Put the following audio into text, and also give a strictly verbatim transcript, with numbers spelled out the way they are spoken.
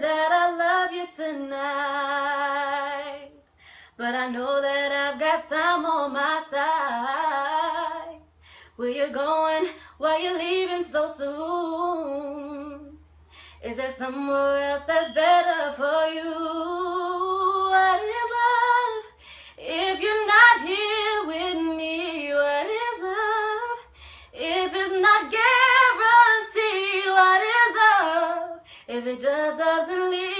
that I love you tonight, but I know that I've got time on my side. Where you going? Why you leaving so soon? Is there somewhere else that's better for you? What is love if you're not here with me? What is love if it's not guaranteed? What is love if it just doesn't leave?